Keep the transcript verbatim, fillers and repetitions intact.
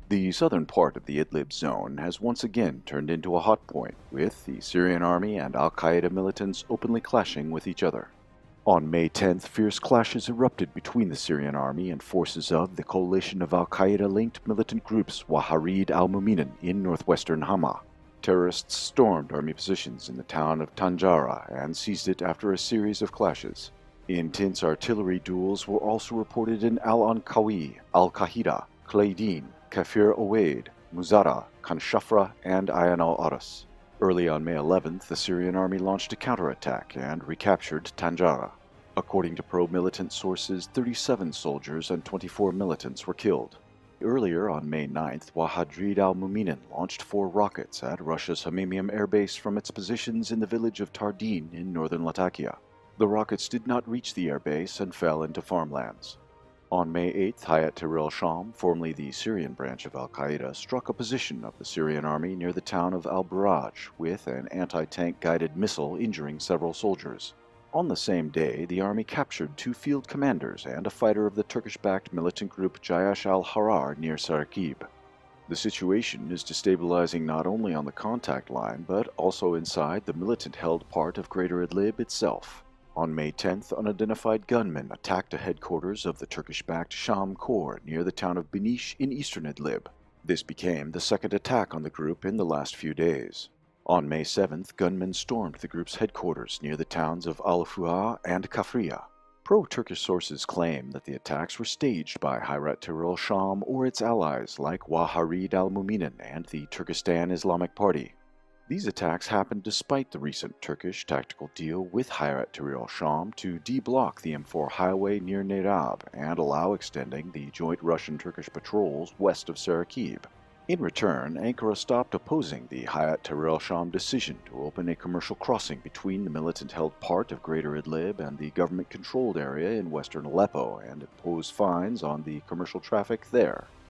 The southern part of the Idlib zone has once again turned into a hot point, with the Syrian army and al-Qaeda militants openly clashing with each other. On May tenth, fierce clashes erupted between the Syrian army and forces of the coalition of al-Qaeda-linked militant groups Wahharid al-Muminin in northwestern Hama. Terrorists stormed army positions in the town of Tanjara and seized it after a series of clashes. Intense artillery duels were also reported in Al-Anqawi, Al-Qahida, Claydin, Kafir Owaid, Muzara, Kanshafra, and Ayan al-Aras. Early on May eleventh, the Syrian army launched a counterattack and recaptured Tanjara. According to pro-militant sources, thirty-seven soldiers and twenty-four militants were killed. Earlier on May ninth, Wahharid al-Muminin launched four rockets at Russia's Hamimium air base from its positions in the village of Tardin in northern Latakia. The rockets did not reach the air base and fell into farmlands. On May eighth, Hayat Tahrir al-Sham, formerly the Syrian branch of al-Qaeda, struck a position of the Syrian army near the town of al-Baraj with an anti-tank guided missile injuring several soldiers. On the same day, the army captured two field commanders and a fighter of the Turkish-backed militant group Jayash al-Harar near Sarakib. The situation is destabilizing not only on the contact line, but also inside the militant-held part of Greater Idlib itself. On May tenth, unidentified gunmen attacked a headquarters of the Turkish-backed Sham Corps near the town of Binish in eastern Idlib. This became the second attack on the group in the last few days. On May seventh, gunmen stormed the group's headquarters near the towns of Al-Fu'a and Kafriya. Pro-Turkish sources claim that the attacks were staged by Hayat Tahrir al-Sham or its allies like Wahharid al-Muminin and the Turkestan Islamic Party. These attacks happened despite the recent Turkish tactical deal with Hayat Tahrir al-Sham to de-block the M four highway near Nerab and allow extending the joint Russian-Turkish patrols west of Sarakib. In return, Ankara stopped opposing the Hayat Tahrir al-Sham decision to open a commercial crossing between the militant-held part of Greater Idlib and the government-controlled area in western Aleppo and imposed fines on the commercial traffic there.